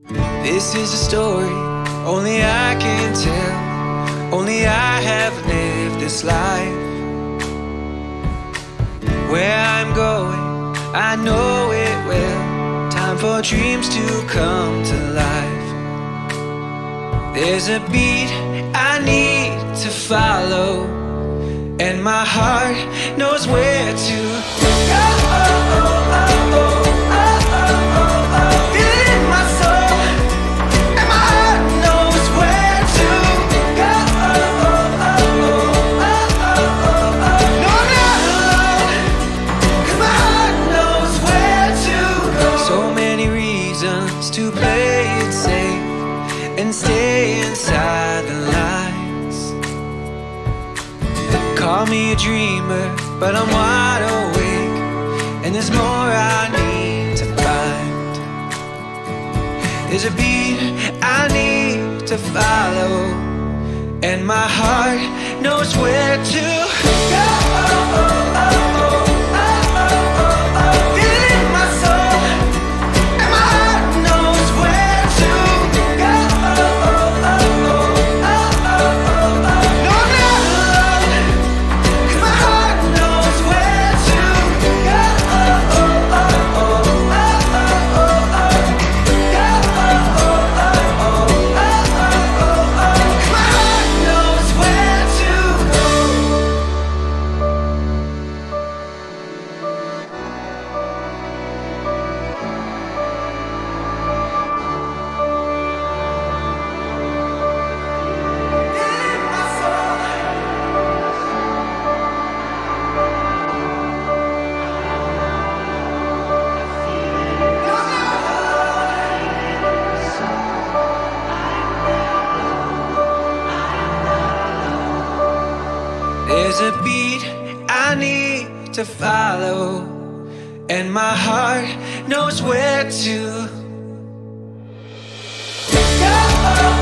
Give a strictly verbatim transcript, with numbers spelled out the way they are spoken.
This is a story only I can tell. Only I have lived this life. Where I'm going, I know it well. Time for dreams to come to life. There's a beat I need to follow, and my heart knows where to go. To play it safe and stay inside the lines. Call me a dreamer, but I'm wide awake, and there's more I need to find. There's a beat I need to follow, and my heart knows where to go. There's a beat I need to follow, and my heart knows where to go.